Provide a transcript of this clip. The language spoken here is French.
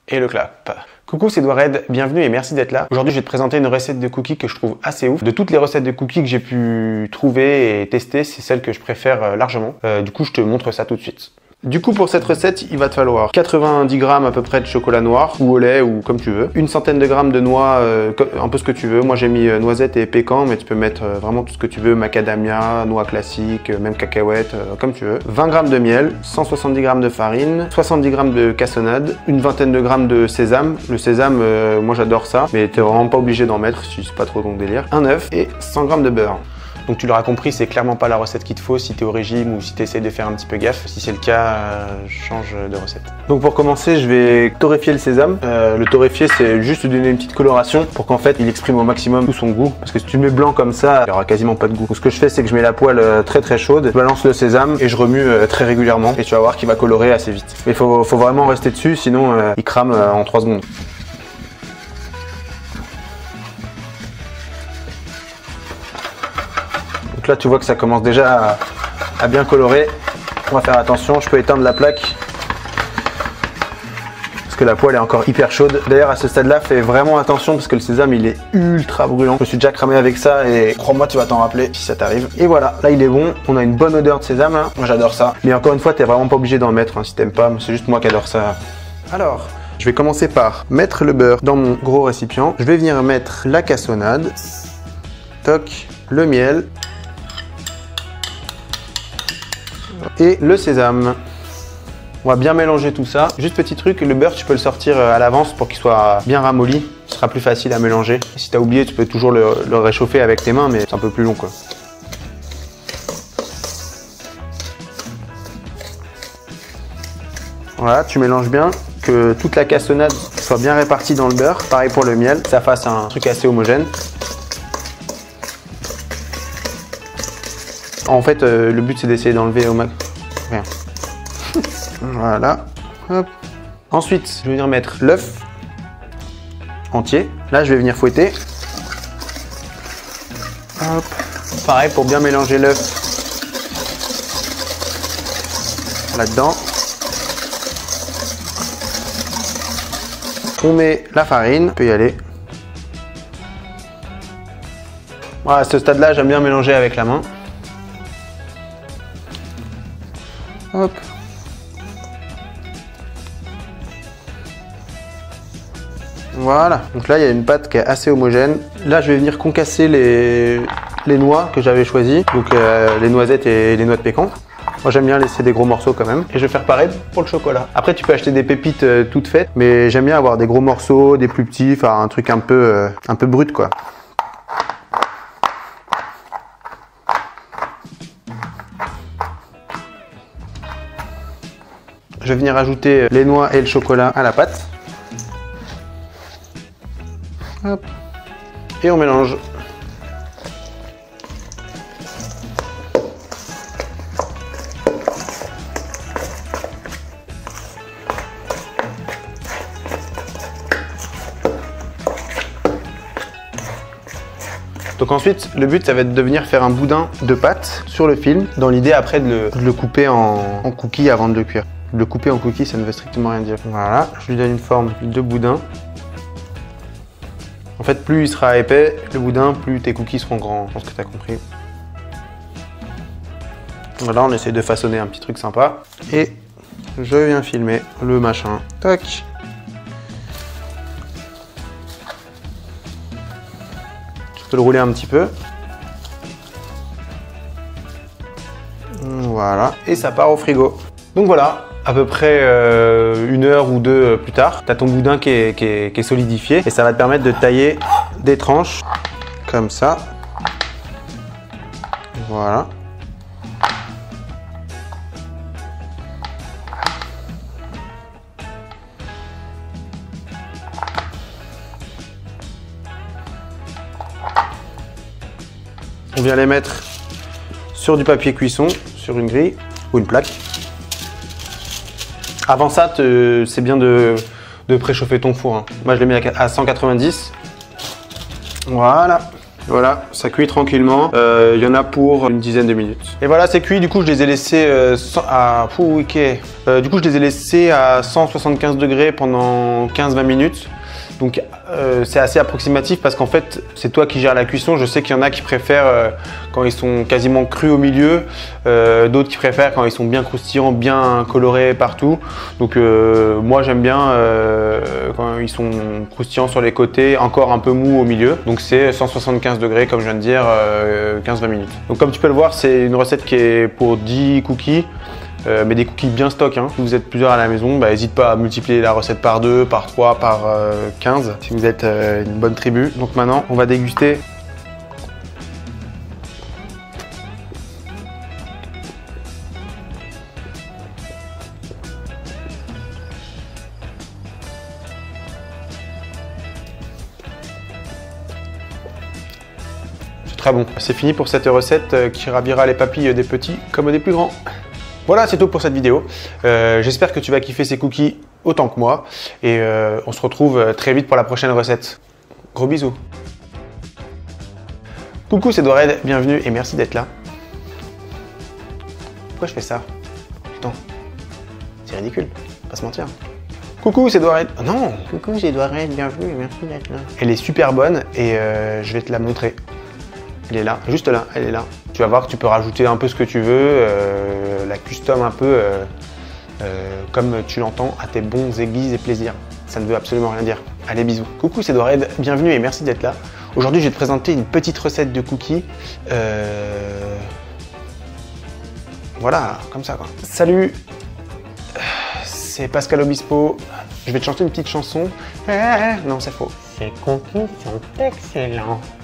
Et le clap. Coucou, c'est Edouard, bienvenue et merci d'être là. Aujourd'hui, je vais te présenter une recette de cookies que je trouve assez ouf. De toutes les recettes de cookies que j'ai pu trouver et tester, c'est celle que je préfère largement. Du coup, je te montre ça tout de suite. Du coup, pour cette recette, il va te falloir 90 grammes à peu près de chocolat noir ou au lait ou comme tu veux. Une centaine de grammes de noix, un peu ce que tu veux. Moi, j'ai mis noisettes et pécan, mais tu peux mettre vraiment tout ce que tu veux. Macadamia, noix classique, même cacahuètes, comme tu veux. 20 grammes de miel, 170 grammes de farine, 70 grammes de cassonade, une vingtaine de grammes de sésame. Le sésame, moi j'adore ça, mais t'es vraiment pas obligé d'en mettre si c'est pas trop ton délire. Un œuf et 100 grammes de beurre. Donc tu l'auras compris, c'est clairement pas la recette qu'il te faut si tu es au régime ou si tu essaies de faire un petit peu gaffe. Si c'est le cas, change de recette. Donc pour commencer, je vais torréfier le sésame. Le torréfier, c'est juste donner une petite coloration pour qu'en fait il exprime au maximum tout son goût. Parce que si tu le mets blanc comme ça, il n'y aura quasiment pas de goût. Donc ce que je fais, c'est que je mets la poêle très chaude, je balance le sésame et je remue très régulièrement. Et tu vas voir qu'il va colorer assez vite. Mais il faut vraiment rester dessus, sinon il crame en 3 secondes. Donc là tu vois que ça commence déjà à bien colorer. On va faire attention, je peux éteindre la plaque parce que la poêle est encore hyper chaude. D'ailleurs à ce stade là fais vraiment attention parce que le sésame il est ultra brûlant. Je me suis déjà cramé avec ça et crois-moi tu vas t'en rappeler si ça t'arrive. Et voilà, là il est bon, on a une bonne odeur de sésame là. Moi j'adore ça. Mais encore une fois t'es vraiment pas obligé d'en mettre hein, si t'aimes pas, c'est juste moi qui adore ça. Alors, je vais commencer par mettre le beurre dans mon gros récipient. Je vais venir mettre la cassonade, toc, le miel et le sésame. On va bien mélanger tout ça. Juste petit truc, le beurre tu peux le sortir à l'avance pour qu'il soit bien ramolli. Ce sera plus facile à mélanger. Si tu as oublié, tu peux toujours le réchauffer avec tes mains, mais c'est un peu plus long quoi. Voilà, tu mélanges bien, que toute la cassonade soit bien répartie dans le beurre. Pareil pour le miel, que ça fasse un truc assez homogène. En fait, le but c'est d'essayer d'enlever au max. Rien. Voilà. Hop. Ensuite, je vais venir mettre l'œuf entier. Là, je vais venir fouetter. Hop. Pareil pour bien mélanger l'œuf là-dedans. On met la farine. On peut y aller. Voilà, à ce stade-là, j'aime bien mélanger avec la main. Hop. Voilà, donc là il y a une pâte qui est assez homogène. Là je vais venir concasser les noix que j'avais choisies, donc les noisettes et les noix de pécan. Moi j'aime bien laisser des gros morceaux quand même. Et je vais faire pareil pour le chocolat. Après tu peux acheter des pépites toutes faites, mais j'aime bien avoir des gros morceaux, des plus petits, enfin un truc un peu brut quoi. Je vais venir ajouter les noix et le chocolat à la pâte. Hop. Et on mélange. Donc ensuite, le but, ça va être de venir faire un boudin de pâte sur le film, dans l'idée après de le couper en cookies avant de le cuire. Le couper en cookies, ça ne veut strictement rien dire. Voilà, je lui donne une forme de boudin. En fait, plus il sera épais, le boudin, plus tes cookies seront grands. Je pense que tu as compris. Voilà, on essaie de façonner un petit truc sympa. Et je viens filmer le machin. Tac. Tu peux le rouler un petit peu. Voilà. Et ça part au frigo. Donc voilà. À peu près 1 heure ou 2 plus tard, tu as ton boudin qui est solidifié et ça va te permettre de tailler des tranches comme ça. Voilà. On vient les mettre sur du papier cuisson, sur une grille ou une plaque. Avant ça, c'est bien de préchauffer ton four. Hein. Moi, je l'ai mis à 190. Voilà. Voilà, ça cuit tranquillement. Il y en a pour une dizaine de minutes. Et voilà, c'est cuit. Du coup, je les ai laissés du coup, je les ai laissés à 175 degrés pendant 15-20 minutes. Donc, c'est assez approximatif parce qu'en fait, c'est toi qui gères la cuisson. Je sais qu'il y en a qui préfèrent quand ils sont quasiment crus au milieu, d'autres qui préfèrent quand ils sont bien croustillants, bien colorés partout. Donc, moi, j'aime bien quand ils sont croustillants sur les côtés, encore un peu mou au milieu. Donc, c'est 175 degrés, comme je viens de dire, 15-20 minutes. Donc, comme tu peux le voir, c'est une recette qui est pour 10 cookies. Mais des cookies bien stock, hein. Si vous êtes plusieurs à la maison, n'hésite pas à multiplier la recette par 2, par 3, par 15 si vous êtes une bonne tribu. Donc maintenant, on va déguster. C'est très bon. C'est fini pour cette recette qui ravira les papilles des petits comme des plus grands. Voilà, c'est tout pour cette vidéo. J'espère que tu vas kiffer ces cookies autant que moi. Et on se retrouve très vite pour la prochaine recette. Gros bisous. Coucou, c'est Edouard, bienvenue et merci d'être là. Pourquoi je fais ça? Attends, c'est ridicule, pas se mentir. Coucou, c'est Edouard. Oh non. Coucou, c'est Edouard, bienvenue et merci d'être là. Elle est super bonne et je vais te la montrer. Elle est là, juste là, elle est là. Tu vas voir que tu peux rajouter un peu ce que tu veux, la custom un peu comme tu l'entends à tes bons aiguilles et plaisirs. Ça ne veut absolument rien dire. Allez, bisous. Coucou, c'est Edouard, bienvenue et merci d'être là. Aujourd'hui, je vais te présenter une petite recette de cookies. Voilà, comme ça quoi. Salut, c'est Pascal Obispo. Je vais te chanter une petite chanson. Non, c'est faux. Ces cookies sont excellents.